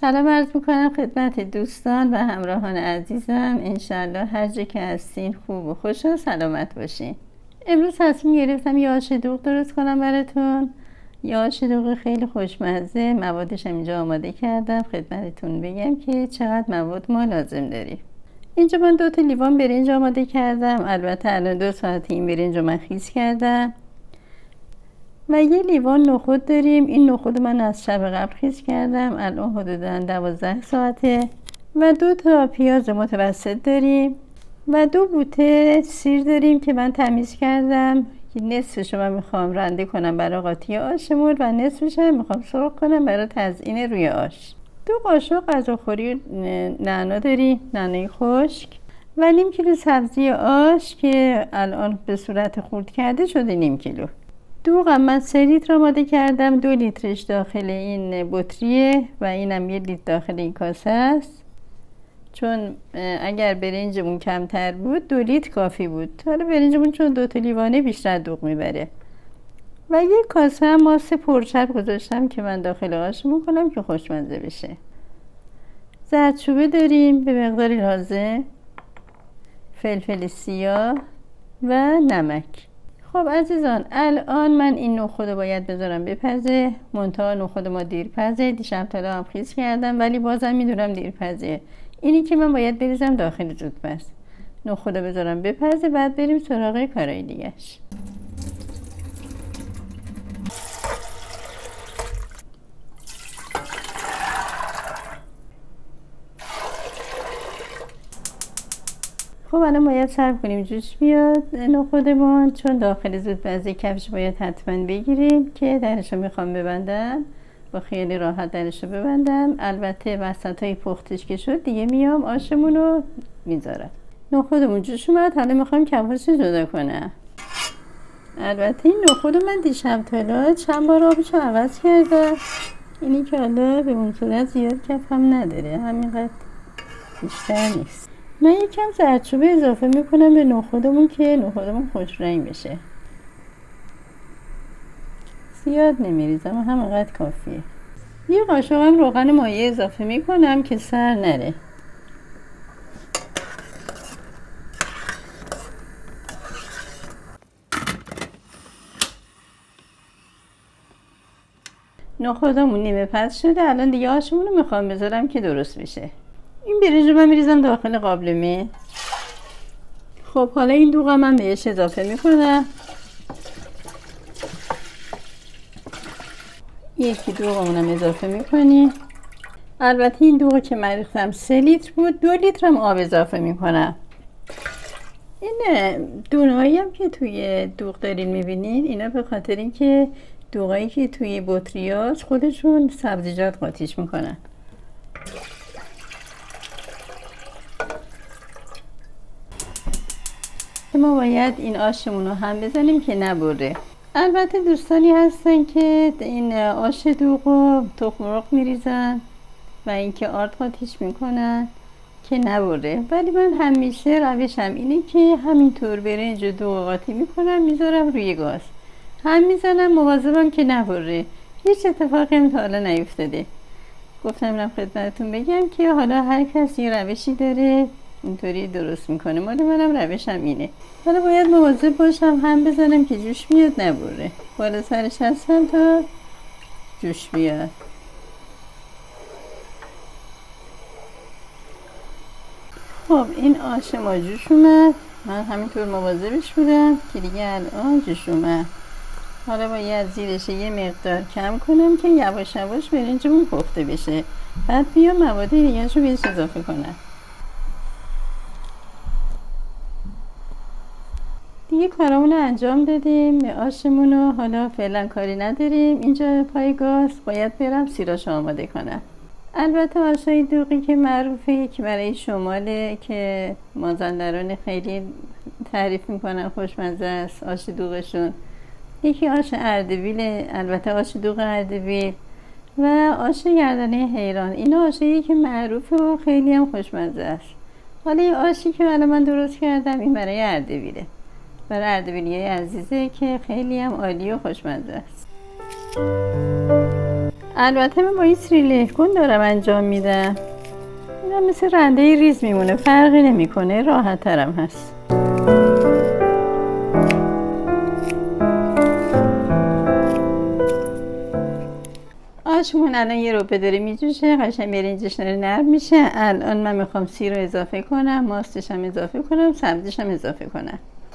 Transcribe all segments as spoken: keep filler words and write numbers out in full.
سلام عرض میکنم خدمت دوستان و همراهان عزیزم. انشالله هر جا که هستین خوب و خوش و سلامت باشین. امروز تصمیم گرفتم یه آش دوغ درست کنم براتون. یه آش دوغ خیلی خوشمزه. موادش هم اینجا آماده کردم خدمتتون بگم که چقدر مواد ما لازم داریم. اینجا من دو تا لیوان برنج آماده کردم. البته الان دو ساعت این برنج رو من خیس کردم. و یه لیوان نخود داریم. این نخود من از شب قبل خیس کردم. الان حدوداً دوازده ساعته. و دو تا پیاز متوسط داریم و دو بوته سیر داریم که من تمیز کردم. نصفش رو من میخوام رنده کنم برای قاطی آشمون و نصفش هم میخوام سرخ کنم برای تزیین روی آش. دو قاشق غذاخوری نعنا داریم، نعنای خشک، و نیم کیلو سبزی آش که الان به صورت خورد کرده شده نیم کیلو. دوغم من سه لیتر آماده کردم. دو لیترش داخل این بطریه و اینم یه لیتر داخل این کاسه است. چون اگر برنجمون کمتر بود دو لیتر کافی بود. حالا برنجمون چون دو تا لیوانه بیشتر دوغ میبره. و یک کاسه هم ماست پرچرب گذاشتم که من داخل آش میکنم که خوشمزه بشه. زردچوبه داریم به مقداری لازم، فلفل سیاه و نمک. خب عزیزان، الان من این نخود رو باید بذارم بپزه. منتها نخود ما دیرپزه. دیشب طلا هم خیس کردم ولی بازم میدونم دیرپزه. اینی که من باید بریزم داخل زودپز. نخود رو بذارم بپزه، بعد بریم سراغ کارهای دیگه‌اش. خب الان باید صبر کنیم جوش بیاد نخودمون، چون داخل زودپزی کفش باید حتما بگیریم که درشو میخوام ببندم. با خیلی راحت درشو ببندم. البته وسط های پختش که شد دیگه میام آشمون رو میذارم. نخودمون جوش اومد. حالا میخوام کفش رو جدا کنم. البته این نخود من دیشب طلا چند بار آبشو عوض کردم. اینی که حالا به اون صورت زیاد کفم نداره، همینقدر بیشتر نیست. من یکم زردچوبه اضافه میکنم به نخودمون که نخودمون خوش رنگ بشه. زیاد نمیریزم، همینقدر کافیه. یه قاشق هم روغن مایع اضافه میکنم که سر نره. نخودمون نیمه پز شده. الان دیگه آشمون رو میخوام بذارم که درست بشه. این برنج رو من میریزم داخل قابلمه. خب حالا این دوغ من بهش اضافه میکنم. یکی دوغمونم اضافه میکنیم. البته این دوغ که من ریختم سه لیتر بود. دو لیتر هم آب اضافه میکنم. این دونهایی هم که توی دوغ دارین میبینین، اینا به خاطر اینکه دوغایی که توی بطریاست خودشون سبزیجات قاطیش میکنن. ما باید این آشمون رو هم بزنیم که نبره. البته دوستانی هستن که این آش دوغ رو تخم مرغ میریزن و اینکه آرد قاطیش میکنن که نبره، ولی من همیشه روشم اینه که همینطور برنج و دوغ قاطی میکنم میذارم روی گاز، هم میزنم، مواظبم که نبره. هیچ اتفاقی هم تا حالا نیفتاده. گفتم برم خدمتتون بگم که حالا هر کسی یه روشی داره اینطوری درست میکنه. مال منم روشم اینه. حالا باید مواظب باشم هم بزنم که جوش بیاد نبره. بالا سرش هستم تا جوش بیاد. خب این آش ما جوش اومد. من همینطور مواظبش بودم که دیگه الان جوش اومد. حالا باید زیرش یه مقدار کم کنم که یواش یواش برنجمون پخته بشه. بعد بیام مواد دیگه رو بهش اضافه کنم. دیگه کارامون رو انجام دادیم. آشمون رو حالا فعلا کاری نداریم. اینجا پای گاز باید برم سیراش آماده کنم. البته آشای دوغی که معروفه که برای شماله که مازندران خیلی تعریف میکنن خوشمزه است آش دوغشون. یکی آش اردبیل، البته آش دوغ اردبیل، و آش گردنه حیران. اینا آشایی که معروفه و خیلی هم خوشمزه است. حالا این آشی که الان من درست کردم این برای اردبیله. برای اردبیلیای عزیزه که خیلی هم عالی و خوشمزه است. البته من با این سریلیکون دارم انجام میدم. اینم مثل رنده ریز میمونه، فرقی نمیکنه، راحت ترم هست. آشمون الان یه رو داره میجوشه، قشنگ برنجش داره نرم میشه. الان من میخوام سیر رو اضافه کنم، ماستش هم اضافه کنم، سبزیش هم اضافه کنم.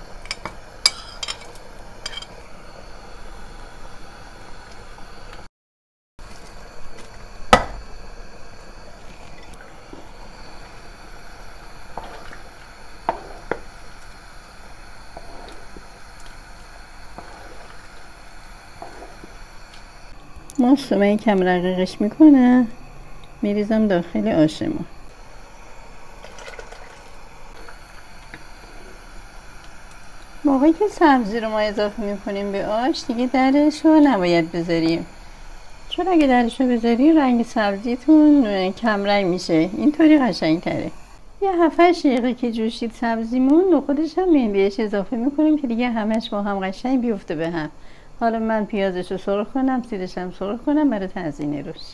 ماست رو من کم رقیقش میکنم، میریزم داخل آشمون. موقعی که سبزی رو ما اضافه میکنیم به آش دیگه درش رو نباید بذاریم، چون اگه درش رو بذاری رنگ سبزیتون کم رنگ میشه، اینطوری قشنگ تره. یه هفت هشت دقیقه که جوشید سبزیمون رو خودش هم بهش اضافه میکنیم که دیگه همش با هم قشنگ بیفته به هم. حالا من پیازش رو سرخ کنم، سیرش هم سرخ کنم برای تزیین روش.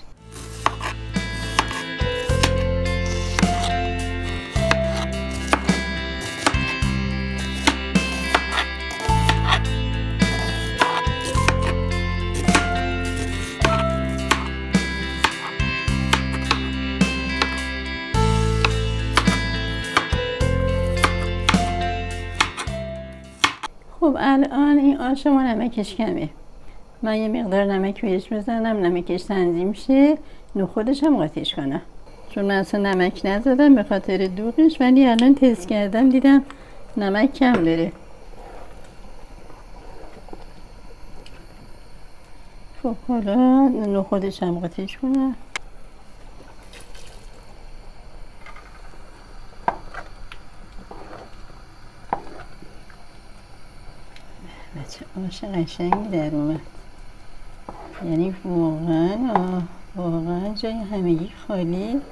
خب الان این آش ما نمکش کمه، من یه مقدار نمک بهش بزنم، نمکش تنظیم شه، نخودش هم قاطیش کنم، چون من اصلا نمک نزدم به خاطر دوغش، ولی الان تست کردم دیدم نمک کم داره. خب حالا نخودش هم قاطیش کنم. چه آش قشنگی در اومد، یعنی واقعا واقعا جای همگی خالی.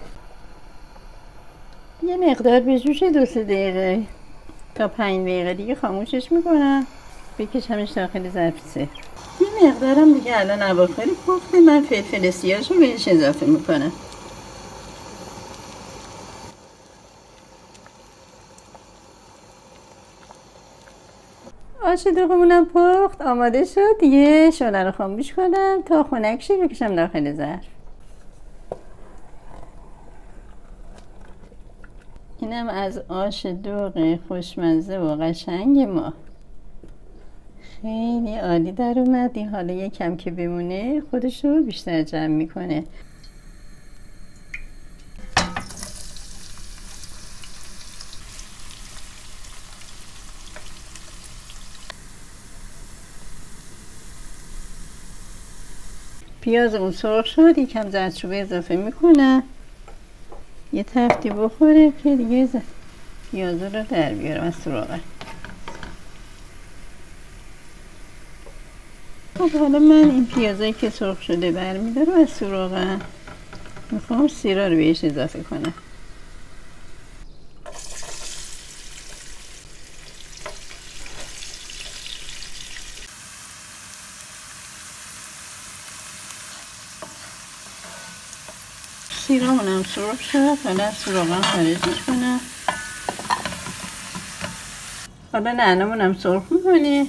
یه مقدار بجوشه، دو سه دقیقه تا پنج دقیقه دیگه خاموشش میکنم، بکشمش داخل ظرف سه. یه مقدارم دیگه الان اواخر پخته، من فلفل سیاهش رو بهش اضافه میکنم. آش دوغمونم پخت آماده شد دیگه، شعله رو خاموش کنم تا خنک شه بکشم داخل ظرف. اینم از آش دوغ خوشمزه و قشنگ ما، خیلی عالی در اومد. این حالا یکم که بمونه خودش رو بیشتر جمع میکنه. پیازمون سرخ شد، یکم زردچوبه اضافه میکنم، یه تفتی بخوره که دیگه پیازا رو در بیارم از سراغه. خب حالا من این پیازایی که سرخ شده برمیدارم از سراغه، میخوام سیرا رو بهش اضافه کنم. سیرامونم سرخ شد، حالا از سراغم خارجش کنم. حالا نعنامونم سرخ میکنه.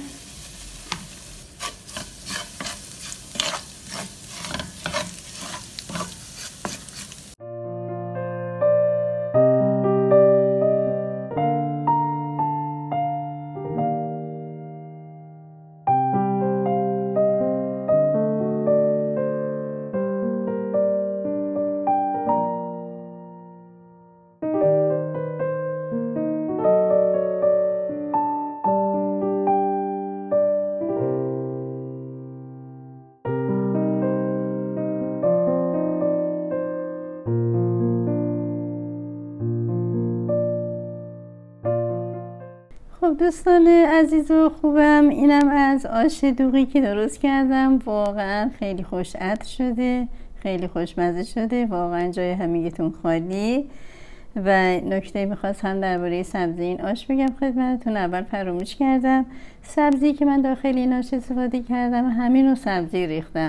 خب دوستان عزیز و خوبم، اینم از آش دوغی که درست کردم. واقعا خیلی خوش عطر شده، خیلی خوشمزه شده، واقعا جای همگیتون خالی. و نکته میخواستم درباره سبزی این آش بگم خدمتتون، اول فراموش کردم. سبزی که من داخل این آش استفاده کردم همین رو سبزی ریختم،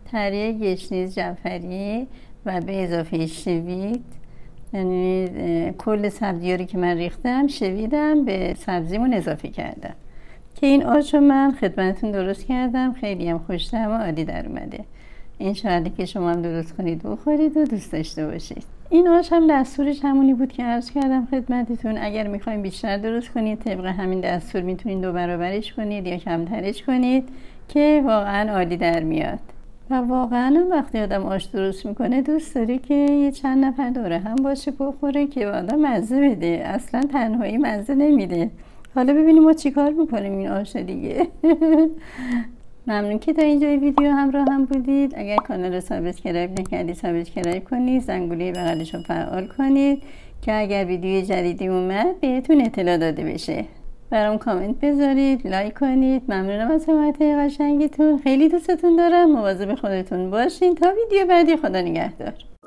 تره گشنیز جعفری و به اضافه شوید، یعنی کل سبزیاری که من ریختم شویدم به سبزیمون اضافه کردم که این آش رو من خدمتتون درست کردم. خیلی هم خوش‌طعم و عالی در اومده. انشاءالله که شما هم درست کنید بخورید و دوست داشته باشید. این آش هم دستورش همونی بود که عرض کردم خدمتتون. اگر میخواین بیشتر درست کنید طبق همین دستور میتونید دو برابرش کنید یا کمترش کنید که واقعا عالی در میاد. و واقعا وقتی آدم آش درست میکنه دوست داره که یه چند نفر دوره هم باشه بخوره که آدم مزه بده. اصلا تنهایی مزه نمیده. حالا ببینیم ما چی کار میکنیم این آش دیگه. ممنون که تا اینجای ویدیو همراه هم بودید. اگر کانال رو سابسکرایب نکردید سابسکرایب کنید، زنگوله بغلش رو فعال کنید که اگر ویدیو جدیدی اومد بهتون اطلاع داده بشه. برام کامنت بذارید، لایک کنید. ممنونم از حمایت قشنگتون. خیلی دوستتون دارم. مواظب خودتون باشین. تا ویدیو بعدی، خدا نگهدار.